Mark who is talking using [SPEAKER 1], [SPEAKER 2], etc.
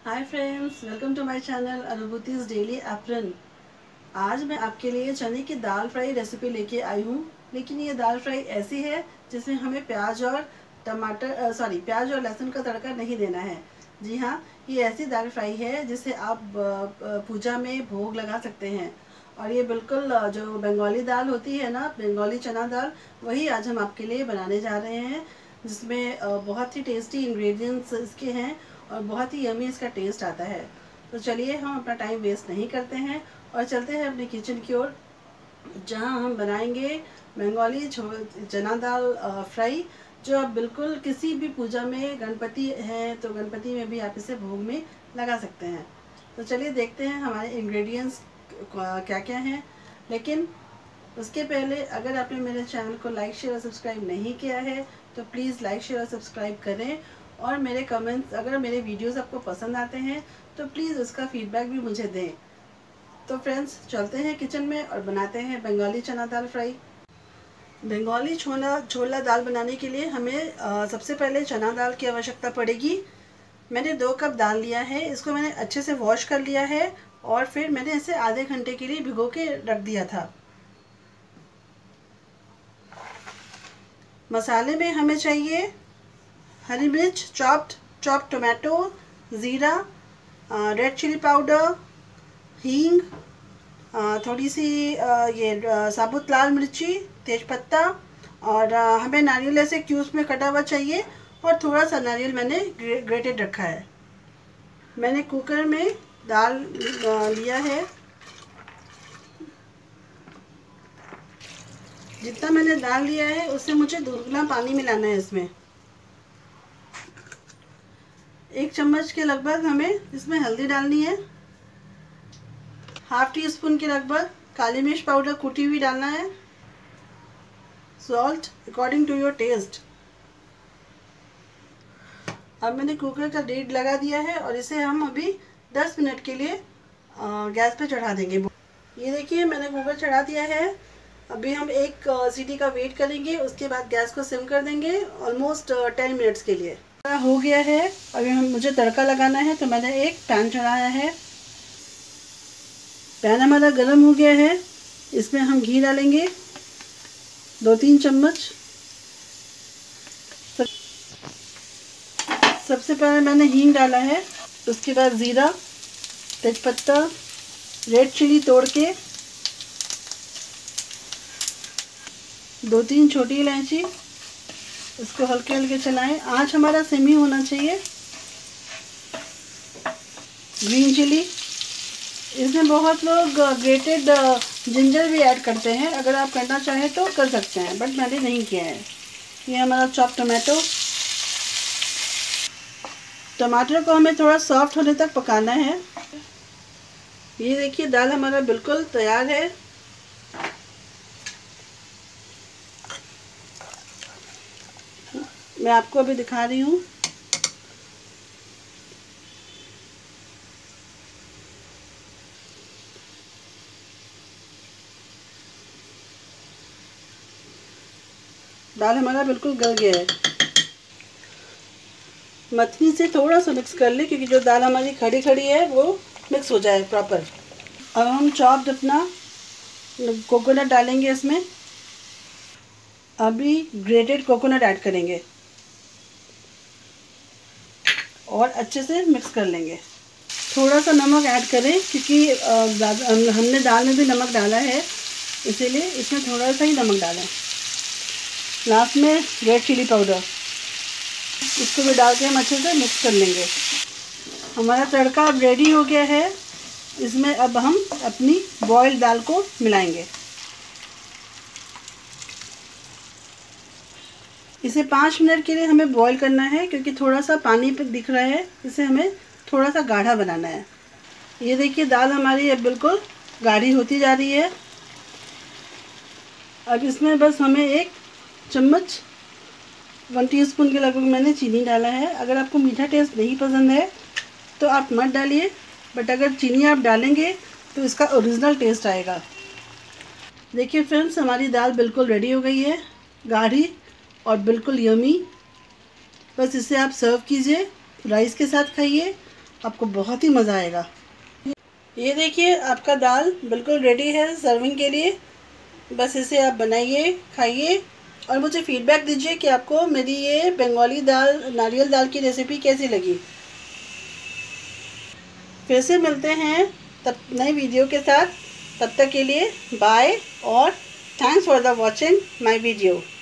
[SPEAKER 1] Hi friends, welcome to my channel अनुभूति's daily apron. आज मैं आपके लिए चने की दाल फ्राई रेसिपी लेके आई हूँ। लेकिन ये दाल फ्राई ऐसी है जिसमें हमें प्याज और प्याज और लहसुन का तड़का नहीं देना है। जी हाँ, ये ऐसी दाल फ्राई है जिसे आप पूजा में भोग लगा सकते हैं। और ये बिल्कुल जो बंगाली दाल होती है ना, बंगाली चना दाल, वही आज हम आपके लिए बनाने जा रहे हैं, जिसमें बहुत ही टेस्टी इंग्रेडिएंट्स इसके हैं और बहुत ही यमी इसका टेस्ट आता है। तो चलिए हम अपना टाइम वेस्ट नहीं करते हैं और चलते हैं अपने किचन की ओर, जहां हम बनाएंगे बंगाली चना दाल फ्राई, जो आप बिल्कुल किसी भी पूजा में, गणपति है तो गणपति में भी आप इसे भोग में लगा सकते हैं। तो चलिए देखते हैं हमारे इंग्रेडिएंट्स क्या क्या हैं। लेकिन उसके पहले अगर आपने मेरे चैनल को लाइक शेयर और सब्सक्राइब नहीं किया है तो प्लीज़ लाइक शेयर और सब्सक्राइब करें। और मेरे कमेंट्स, अगर मेरे वीडियोस आपको पसंद आते हैं तो प्लीज़ उसका फीडबैक भी मुझे दें। तो फ्रेंड्स, चलते हैं किचन में और बनाते हैं बंगाली चना दाल फ्राई। बंगाली छोला दाल बनाने के लिए हमें सबसे पहले चना दाल की आवश्यकता पड़ेगी। मैंने 2 कप दाल लिया है। इसको मैंने अच्छे से वॉश कर लिया है और फिर मैंने इसे आधे घंटे के लिए भिगो के रख दिया था। मसाले में हमें चाहिए हरी मिर्च, चॉप्ड टोमेटो, ज़ीरा, रेड चिली पाउडर, हींग, थोड़ी सी साबुत लाल मिर्ची, तेज़पत्ता, और हमें नारियल ऐसे क्यूब्स में कटा हुआ चाहिए और थोड़ा सा नारियल मैंने ग्रेटेड रखा है। मैंने कुकर में दाल लिया है। जितना मैंने दाल लिया है उससे मुझे दोगुना पानी मिलाना है इसमें। 1 चम्मच के लगभग हमें इसमें हल्दी डालनी है। ½ टीस्पून के लगभग काली मिर्च पाउडर कुटी हुई डालना है। Salt according to your taste. अब मैंने कुकर का लीड लगा दिया है और इसे हम अभी 10 मिनट के लिए गैस पे चढ़ा देंगे। ये देखिए, मैंने कुकर चढ़ा दिया है। अभी हम 1 सीटी का वेट करेंगे, उसके बाद गैस को सिम कर देंगे ऑलमोस्ट 10 मिनट्स के लिए। हो गया है। अभी मुझे तड़का लगाना है, तो मैंने एक पैन चढ़ाया है। पैन हमारा गर्म हो गया है। इसमें हम घी डालेंगे 2-3 चम्मच। सबसे पहले मैंने हींग डाला है, उसके बाद ज़ीरा, तेजपत्ता, रेड चिली तोड़ के, 2-3 छोटी इलायची। इसको हल्के हल्के चलाएं। आँच हमारा सेमी होना चाहिए। ग्रीन चिली, इसमें बहुत लोग ग्रेटेड जिंजर भी ऐड करते हैं। अगर आप करना चाहें तो कर सकते हैं, बट मैंने नहीं किया है। ये हमारा चॉप टोमेटो। टमाटर को हमें थोड़ा सॉफ्ट होने तक पकाना है। ये देखिए, दाल हमारा बिल्कुल तैयार है। मैं आपको अभी दिखा रही हूँ। दाल हमारा बिल्कुल गल गया है। मथनी से थोड़ा सा मिक्स कर ले, क्योंकि जो दाल हमारी खड़ी खड़ी है वो मिक्स हो जाए प्रॉपर। अब हम चॉप्ड अपना कोकोनट डालेंगे इसमें। अभी ग्रेटेड कोकोनट ऐड करेंगे और अच्छे से मिक्स कर लेंगे। थोड़ा सा नमक ऐड करें, क्योंकि हमने दाल में भी नमक डाला है, इसीलिए इसमें थोड़ा सा ही नमक डालें। लास्ट में रेड चिली पाउडर, इसको भी डाल के हम अच्छे से मिक्स कर लेंगे। हमारा तड़का अब रेडी हो गया है। इसमें अब हम अपनी बॉइल्ड दाल को मिलाएंगे। इसे 5 मिनट के लिए हमें बॉईल करना है, क्योंकि थोड़ा सा पानी पे दिख रहा है, इसे हमें थोड़ा सा गाढ़ा बनाना है। ये देखिए, दाल हमारी अब बिल्कुल गाढ़ी होती जा रही है। अब इसमें बस हमें 1 चम्मच 1 टीस्पून के लगभग मैंने चीनी डाला है। अगर आपको मीठा टेस्ट नहीं पसंद है तो आप मत डालिए, बट अगर चीनी आप डालेंगे तो इसका ओरिजिनल टेस्ट आएगा। देखिए फ्रेंड्स, हमारी दाल बिल्कुल रेडी हो गई है, गाढ़ी और बिल्कुल यमी। बस इसे आप सर्व कीजिए, राइस के साथ खाइए आपको बहुत ही मज़ा आएगा। ये देखिए आपका दाल बिल्कुल रेडी है सर्विंग के लिए। बस इसे आप बनाइए, खाइए और मुझे फीडबैक दीजिए कि आपको मेरी ये बंगाली दाल, नारियल दाल की रेसिपी कैसी लगी। फिर से मिलते हैं तब नई वीडियो के साथ। तब तक के लिए बाय और thanks for the watching my video.